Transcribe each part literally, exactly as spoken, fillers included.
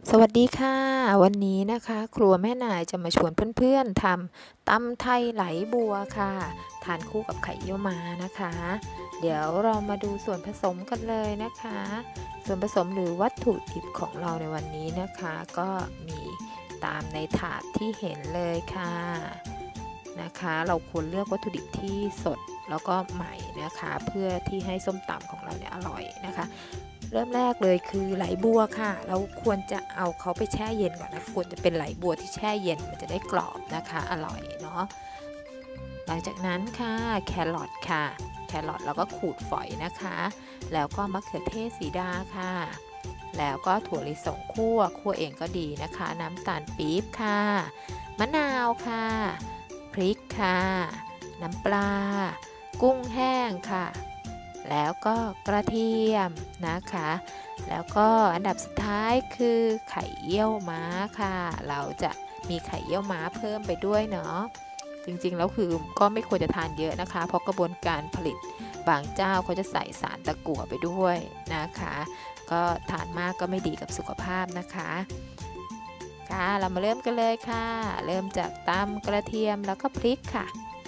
สวัสดีค่ะวันนี้นะคะครัวแม่นายจะมาชวนเพื่อนๆทำตำไทยไหลบัวค่ะทานคู่กับไข่เยี่ยวม้านะคะเดี๋ยวเรามาดูส่วนผสมกันเลยนะคะส่วนผสมหรือวัตถุดิบของเราในวันนี้นะคะก็มีตามในถาดที่เห็นเลยค่ะนะคะเราควรเลือกวัตถุดิบที่สดแล้วก็ใหม่นะคะเพื่อที่ให้ส้มตำของเราเนี่ยอร่อยนะคะเริ่มแรกเลยคือไหลบัวค่ะเราควรจะเอาเขาไปแช่เย็นก่อนนะควรจะเป็นไหลบัวที่แช่เย็นมันจะได้กรอบนะคะอร่อยเนาะหลังจากนั้นค่ะแครอทค่ะแครอทเราก็ขูดฝอยนะคะแล้วก็มะเขือเทศสีดาค่ะแล้วก็ถั่วลิสงคั่วคั่วเองก็ดีนะคะน้ำตาลปี๊บค่ะมะนาวค่ะพริกค่ะน้ำปลากุ้งแห้งค่ะแล้วก็กระเทียมนะคะแล้วก็อันดับสุดท้ายคือไข่เยี่ยวม้าค่ะเราจะมีไข่เยี่ยวม้าเพิ่มไปด้วยเนาะจริงๆแล้วคือก็ไม่ควรจะทานเยอะนะคะเพราะกระบวนการผลิตบางเจ้าเขาจะใส่สารตะกั่วไปด้วยนะคะก็ทานมากก็ไม่ดีกับสุขภาพนะคะค่ะเรามาเริ่มกันเลยค่ะเริ่มจากตำกระเทียมแล้วก็พริกค่ะ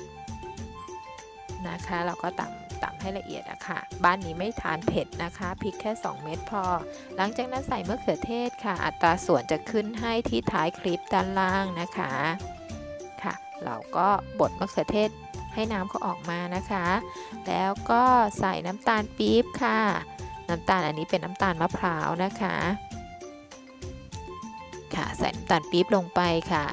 นะคะเราก็ตำตำให้ละเอียดอะค่ะบ้านนี้ไม่ทานเผ็ดนะคะพริกแค่สองเม็ดพอหลังจากนั้นใส่มะเขือเทศค่ะอัตราส่วนจะขึ้นให้ที่ท้ายคลิปด้านล่างนะคะค่ะเราก็บดมะเขือเทศให้น้ำเขาออกมานะคะแล้วก็ใส่น้ำตาลปี๊บค่ะน้ำตาลอันนี้เป็นน้ำตาลมะพร้าวนะคะค่ะใส่น้ำตาลปี๊บลงไปค่ะ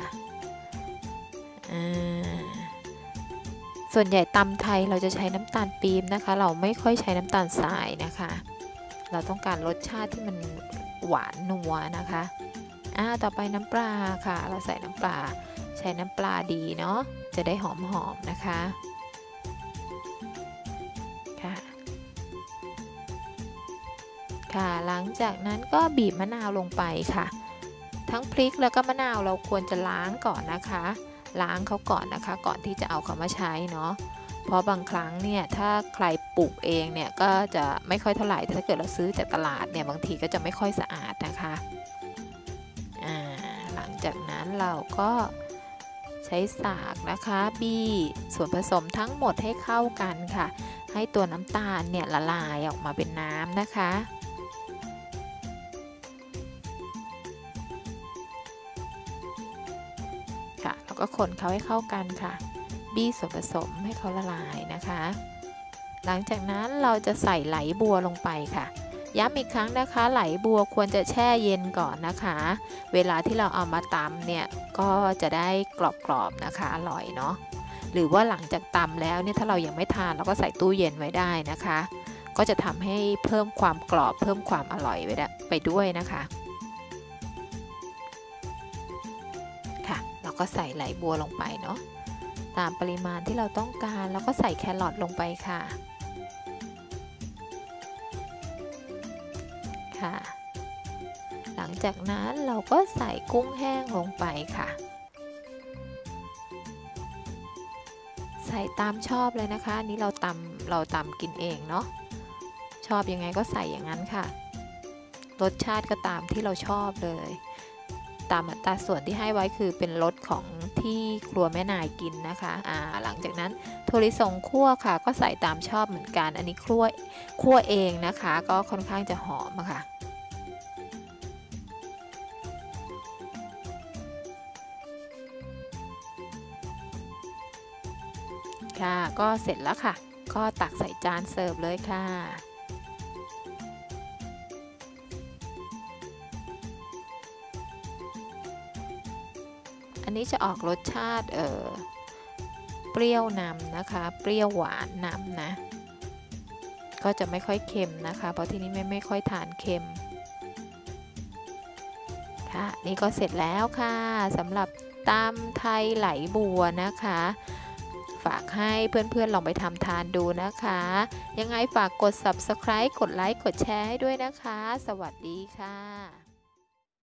ส่วนใหญ่ตำไทยเราจะใช้น้ำตาลปี๊บนะคะเราไม่ค่อยใช้น้ำตาลทรายนะคะเราต้องการรสชาติที่มันหวานนัวนะคะอ่าต่อไปน้ำปลาค่ะเราใส่น้ำปลาใช้น้ำปลาดีเนาะจะได้หอมๆนะคะค่ะค่ะหลังจากนั้นก็บีบมะนาวลงไปค่ะทั้งพริกแล้วก็มะนาวเราควรจะล้างก่อนนะคะล้างเขาก่อนนะคะก่อนที่จะเอาเขามาใช้เนาะเพราะบางครั้งเนี่ยถ้าใครปลูกเองเนี่ยก็จะไม่ค่อยเท่าไหร่ถ้าเกิดเราซื้อจากตลาดเนี่ยบางทีก็จะไม่ค่อยสะอาดนะคะอ่าหลังจากนั้นเราก็ใช้สากนะคะบี้ส่วนผสมทั้งหมดให้เข้ากันค่ะให้ตัวน้ำตาลเนี่ยละลายออกมาเป็นน้ำนะคะค่ะแล้วก็คนเขาให้เข้ากันค่ะบี้ส่วนผสมให้เขาละลายนะคะหลังจากนั้นเราจะใส่ไหลบัวลงไปค่ะย้ำอีกครั้งนะคะไหลบัวควรจะแช่เย็นก่อนนะคะเวลาที่เราเอามาตำเนี่ยก็จะได้กรอบๆนะคะอร่อยเนาะหรือว่าหลังจากตำแล้วเนี่ยถ้าเรายังไม่ทานเราก็ใส่ตู้เย็นไว้ได้นะคะก็จะทำให้เพิ่มความกรอบเพิ่มความอร่อยไปด้วยนะคะค่ะเราก็ใส่ไหลบัวลงไปเนาะตามปริมาณที่เราต้องการแล้วก็ใส่แครอทลงไปค่ะค่ะหลังจากนั้นเราก็ใส่กุ้งแห้งลงไปค่ะใส่ตามชอบเลยนะคะนี้เราตำเราตำกินเองเนาะชอบยังไงก็ใส่อย่างนั้นค่ะรสชาติก็ตามที่เราชอบเลยตามอัตราส่วนที่ให้ไว้คือเป็นรสของที่ครัวแม่นายกินนะคะอ่าหลังจากนั้นถั่วลิสงคั่วค่ะก็ใส่ตามชอบเหมือนกันอันนี้คั่วคั่วเองนะคะก็ค่อนข้างจะหอมค่ะค่ะก็เสร็จแล้วค่ะก็ตักใส่จานเสิร์ฟเลยค่ะอันนี้จะออกรสชาติเออเปรี้ยวนำนะคะเปรี้ยวหวานนำนะก็จะไม่ค่อยเค็มนะคะเพราะที่นี่ไม่ไม่ค่อยทานเค็มค่ะนี่ก็เสร็จแล้วค่ะสำหรับตำไทยไหลบัวนะคะฝากให้เพื่อนๆลองไปทำทานดูนะคะยังไงฝากกด ซับสไครบ์ กดไลค์กดแชร์ให้ด้วยนะคะสวัสดีค่ะ